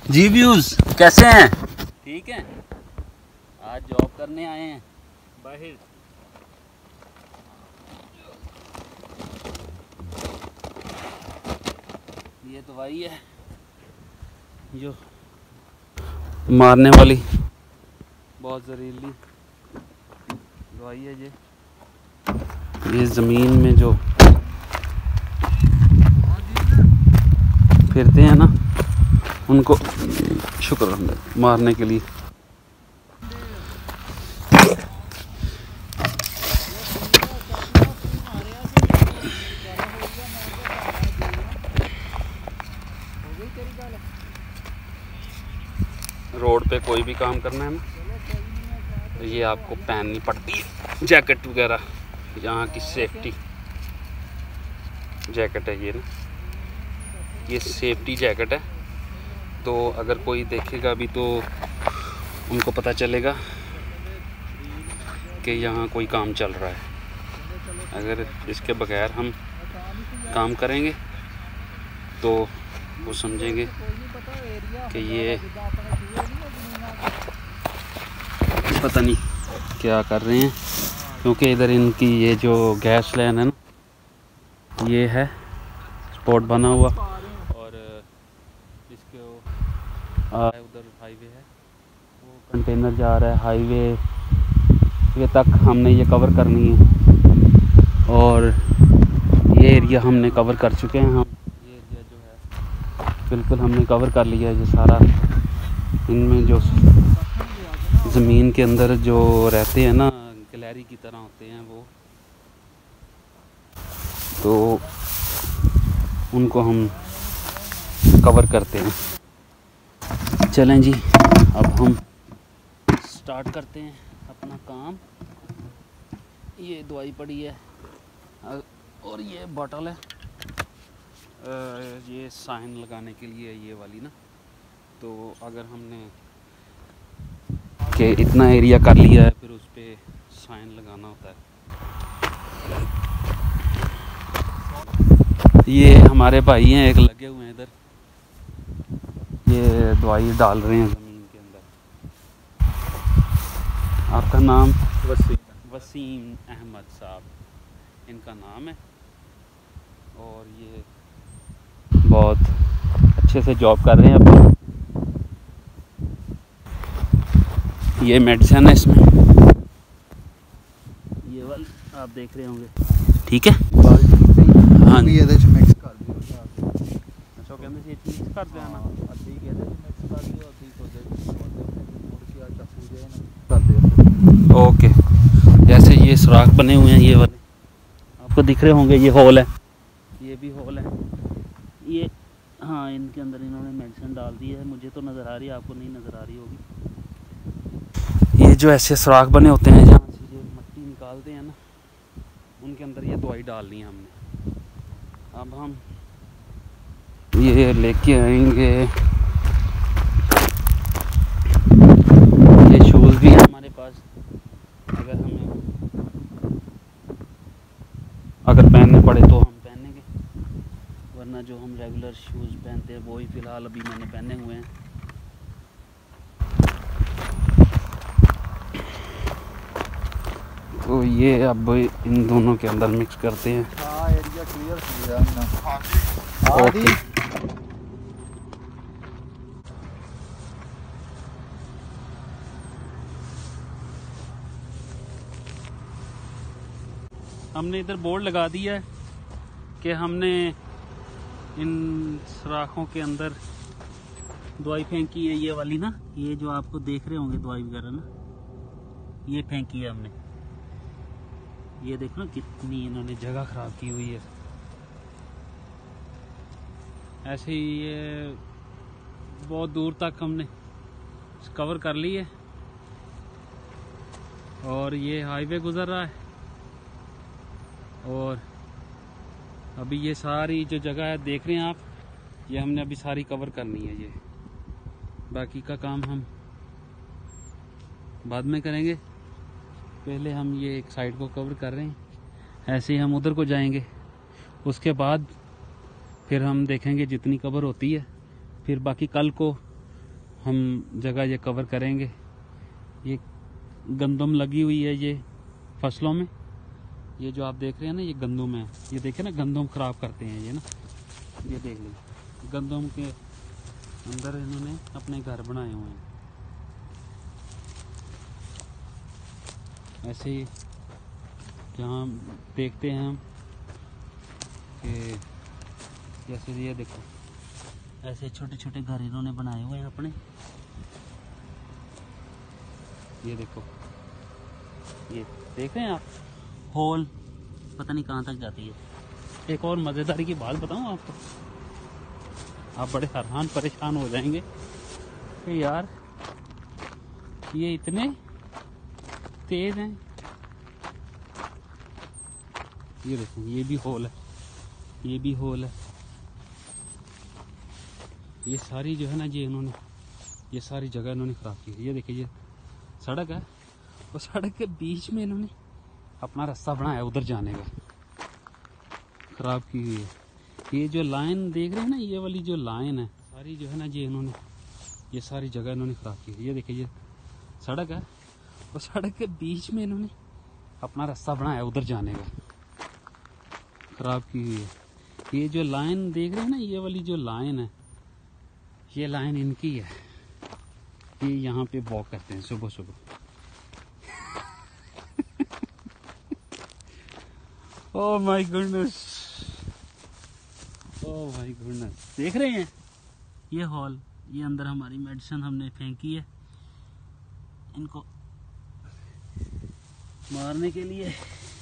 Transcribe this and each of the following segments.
जी views कैसे हैं? ठीक है। आज जॉब करने आए हैं बाहर। ये दवाई है जो मारने वाली, बहुत जहरीली दवाई है ये ज़मीन में जो फिरते हैं ना उनको शुक्र मारने के लिए। रोड पे कोई भी काम करना है ना तो ये आपको पहननी पड़ती है जैकेट वगैरह। यहाँ की सेफ्टी जैकेट है ये ना, ये सेफ्टी जैकेट है। तो अगर कोई देखेगा भी तो उनको पता चलेगा कि यहाँ कोई काम चल रहा है। अगर इसके बगैर हम काम करेंगे तो वो समझेंगे कि ये पता नहीं क्या कर रहे हैं, क्योंकि इधर इनकी ये जो गैस लाइन है ना ये है स्पॉट बना हुआ, और इसके उधर हाईवे है, वो कंटेनर जा रहा है हाईवे ये तक। हमने ये कवर करनी है और ये एरिया हमने कवर कर चुके हैं। हम ये एरिया जो है बिल्कुल हमने कवर कर लिया है। ये सारा इनमें जो ज़मीन के अंदर जो रहते हैं ना गैलरी की तरह होते हैं वो, तो उनको हम कवर करते हैं। चलें जी, अब हम स्टार्ट करते हैं अपना काम। ये दवाई पड़ी है और ये बॉटल है, ये साइन लगाने के लिए ये वाली ना। तो अगर हमने कि इतना एरिया कर लिया है फिर उस पर साइन लगाना होता है। ये हमारे भाई हैं एक लगे हुए हैं इधर, ये दवाई डाल रहे हैं ज़मीन के अंदर। आपका नाम? वसीम अहमद साहब इनका नाम है, और ये बहुत अच्छे से जॉब कर रहे हैं अपनी। ये मेडिसिन है इसमें, ये वाली आप देख रहे होंगे, ठीक है। हाँ जी, मिक्स कर दियो। अच्छा कहंदे सी मिक्स कर देना, अद्धी कहंदे मिक्स कर दियो, अद्धी को मुड़ के आटा पूजे ना कर दियो। ओके, जैसे ये सुराख बने हुए हैं ये वाले आपको दिख रहे होंगे, ये होल है, ये भी होल है ये। हाँ, इनके अंदर इन्होंने मेडिसिन डाल दी है, मुझे तो नज़र आ रही है, आपको नहीं नज़र आ रही होगी। ये जो ऐसे सुराख बने होते हैं जहाँ से ये मट्टी निकालते हैं ना, उनके अंदर ये दवाई डालनी है हमने। अब हम ये लेके आएंगे, ये शूज़ भी है हमारे पास, अगर पहनने पड़े तो हम पहनेंगे, वरना जो हम रेगुलर शूज़ पहनते हैं वो ही फ़िलहाल अभी मैंने पहने हुए हैं। तो ये अब इन दोनों के अंदर मिक्स करते हैं। हाँ, एरिया क्लियर हो गया। ओके, हमने इधर बोर्ड लगा दिया है कि हमने इन सुराखों के अंदर दवाई फेंकी है, ये वाली ना, ये जो आपको देख रहे होंगे दवाई वगैरह ना, ये फेंकी है हमने। ये देखो ना कितनी इन्होंने जगह ख़राब की हुई है। ऐसे ही ये बहुत दूर तक हमने कवर कर ली है, और ये हाईवे गुज़र रहा है, और अभी ये सारी जो जगह है देख रहे हैं आप, ये हमने अभी सारी कवर करनी है। ये बाकी का काम हम बाद में करेंगे, पहले हम ये एक साइड को कवर कर रहे हैं। ऐसे ही हम उधर को जाएंगे, उसके बाद फिर हम देखेंगे जितनी कवर होती है, फिर बाकी कल को हम जगह ये कवर करेंगे। ये गंदम लगी हुई है ये फसलों में। ये जो आप देख रहे हैं ना, ये गंदम है। ये देखिए ना, गंदम खराब करते हैं ये ना। ये देख लीजिए, गंदम के अंदर इन्होंने अपने घर बनाए हुए हैं। ऐसे ही जहाँ देखते हैं हम कि जैसे ये देखो, ऐसे छोटे छोटे घर इन्होंने बनाए हुए हैं अपने। ये देखो, ये देख रहे हैं आप, होल पता नहीं कहाँ तक जाती है। एक और मज़ेदारी की बात बताऊँ आपको, आप बड़े हैरान परेशान हो जाएंगे कि यार ये इतने तेज हैं। ये देखो, ये भी होल है, ये भी होल है। ये सारी जो है ना, ये इन्होंने ये सारी जगह इन्होंने खराब की है। ये देखिए, ये सड़क है और सड़क के बीच में इन्होंने अपना रास्ता बनाया उधर जाने का, खराब की हुई है। ये जो लाइन देख रहे हैं ना, ये वाली जो लाइन है सारी जो है ना, ये इन्होंने ये सारी जगह इन्होंने खराब की है। ये देखिए, ये सड़क है और सड़क के बीच में इन्होंने अपना रास्ता बनाया उधर जाने का, खराब की हुई है। ये जो लाइन देख रहे हैं ना, ये वाली जो लाइन है, ये लाइन इनकी है। ये यहाँ पे वॉक करते हैं सुबह सुबह। Oh my goodness, oh my goodness, देख रहे हैं ये हॉल, ये अंदर हमारी मेडिसिन हमने फेंकी है इनको मारने के लिए।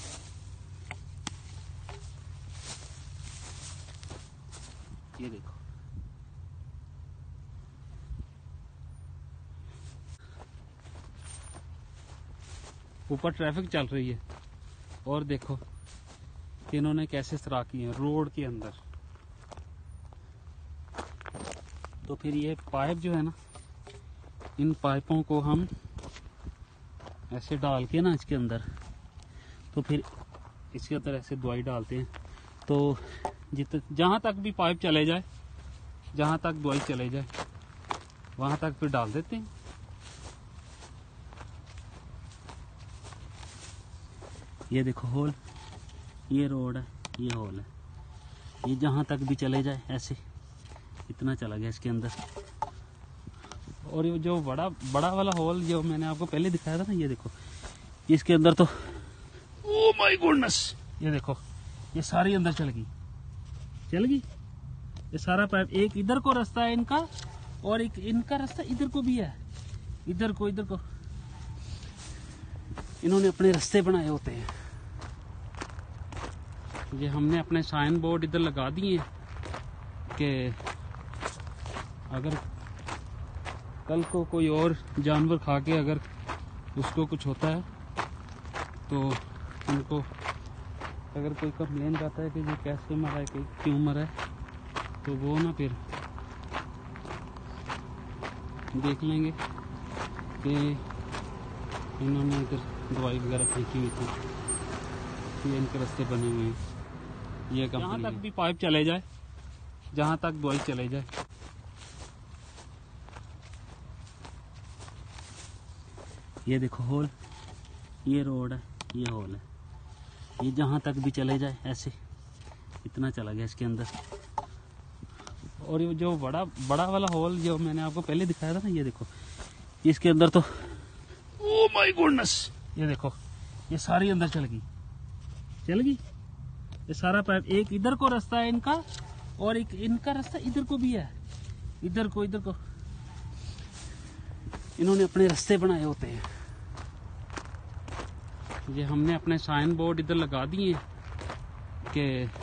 ये देखो, ऊपर ट्रैफिक चल रही है और देखो कि इन्होंने कैसे सुराख किए हैं रोड के अंदर। तो फिर ये पाइप जो है ना, इन पाइपों को हम ऐसे डाल के ना इसके अंदर, तो फिर इसके अंदर ऐसे दवाई डालते हैं। तो जहाँ तक भी पाइप चले जाए, जहाँ तक दवाई चले जाए, वहाँ तक फिर डाल देते हैं। ये देखो होल, ये रोड है, ये होल है। ये जहाँ तक भी चले जाए ऐसे, इतना चला गया इसके अंदर। और ये जो बड़ा वाला होल जो मैंने आपको पहले दिखाया था ना, ये देखो, इसके अंदर तो ओह माय गॉडनेस, ये देखो, ये सारी अंदर चल गई। ये सारा पाइप, एक इधर को रास्ता है इनका और एक इनका रास्ता इधर को भी है। इधर को इन्होंने अपने रास्ते बनाए होते हैं। ये हमने अपने साइन बोर्ड इधर लगा दिए कि अगर कल को कोई और जानवर खा के अगर उसको कुछ होता है तो उनको अगर कोई कंप्लेन करता है कि ये कैसे मरा है, कि क्यों मरा है, तो वो ना फिर देख लेंगे कि इन्होंने इधर दवाई वगैरह फेंकी हुई थी। ये इनके रास्ते बने हुए हैं। ये कंपनी, जहाँ तक भी पाइप चले जाए, जहाँ तक दवाई चले जाए। ये देखो होल, ये रोड है, ये होल है। ये जहाँ तक भी चले जाए ऐसे, इतना चला गया इसके अंदर। और ये जो बड़ा वाला होल जो मैंने आपको पहले दिखाया था ना, ये देखो, इसके अंदर तो ओह माय गॉडनेस, ये देखो, ये सारी अंदर चल गई। ये सारा पाइप, एक इधर को रास्ता है इनका और एक इनका रास्ता इधर को भी है। इधर को इन्होंने अपने रास्ते बनाए होते हैं। ये हमने अपने साइन बोर्ड इधर लगा दिए कि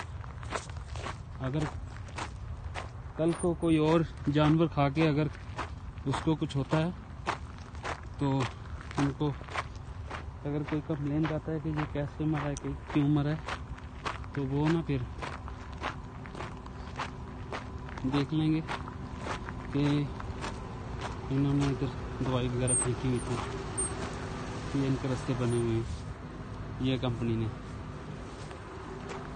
अगर कल को कोई और जानवर खा के अगर उसको कुछ होता है तो उनको अगर कोई कंप्लेन करता है कि ये कैसे मरा है, कि क्यों मरा है, तो वो ना फिर देख लेंगे कि इन्होंने इधर दवाई वगैरह फेंकी हुई थी। ये इनके रास्ते बने हुए हैं, ये कंपनी ने।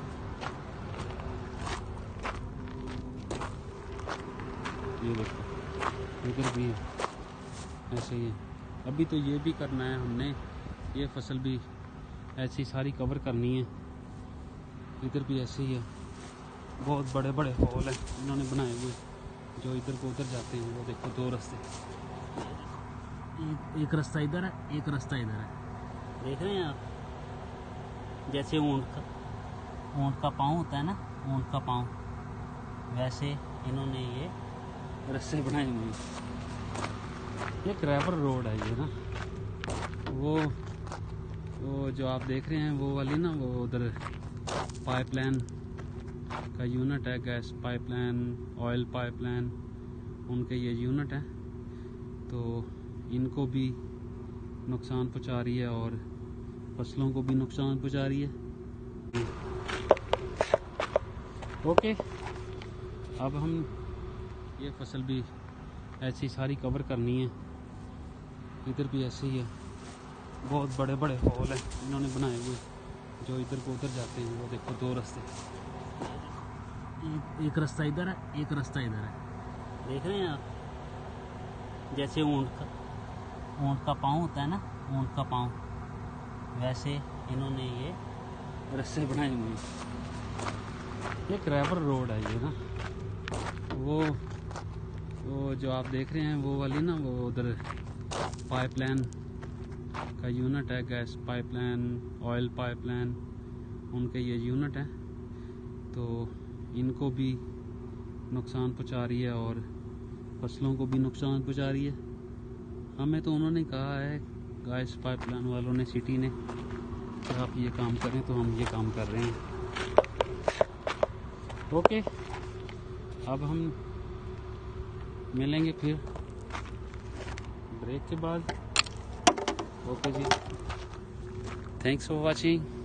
ये देखो, इधर भी ऐसे ही है। अभी तो ये भी करना है हमने, ये फसल भी ऐसी सारी कवर करनी है। इधर भी ऐसे ही है, बहुत बड़े बड़े हॉल हैं इन्होंने बनाए हुए, जो इधर को उधर जाते हैं। वो देखो दो रास्ते, एक रास्ता इधर है, एक रास्ता इधर है। देख रहे हैं आप, जैसे ऊँट का पाँव होता है ना, ऊँट का पाँव, वैसे इन्होंने ये रास्ते बनाए हुए हैं। ये ग्रेवल रोड है ये ना, वो जो आप देख रहे हैं वो वाली ना, वो उधर पाइपलाइन का यूनिट है, गैस पाइपलाइन, ऑयल पाइपलाइन, उनके ये यूनिट है। तो इनको भी नुकसान पहुंचा रही है और फसलों को भी नुकसान पहुंचा रही है। ओके, अब हम ये फसल भी ऐसी सारी कवर करनी है। इधर भी ऐसे ही है, बहुत बड़े बड़े हॉल हैं इन्होंने बनाए हुए, जो इधर को उधर जाते हैं। वो देखो दो रास्ते, एक रास्ता इधर है, एक रास्ता इधर है। देख रहे हैं आप, जैसे ऊँट का पाँव होता है ना, ऊँट का पाँव, वैसे इन्होंने ये रास्ते बनाए हुए हैं। ये ग्रेवल रोड है ये ना, वो जो आप देख रहे हैं वो वाली ना, वो उधर पाइपलाइन का यूनिट है, गैस पाइपलाइन, ऑयल पाइपलाइन, उनके ये यूनिट है। तो इनको भी नुकसान पहुंचा रही है और फसलों को भी नुकसान पहुंचा रही है। हमें तो उन्होंने कहा है, गैस पाइपलाइन वालों ने, सिटी ने, कि आप ये काम करें, तो हम ये काम कर रहे हैं। ओके, अब हम मिलेंगे फिर ब्रेक के बाद। ओके जी, थैंक्स फॉर वॉचिंग।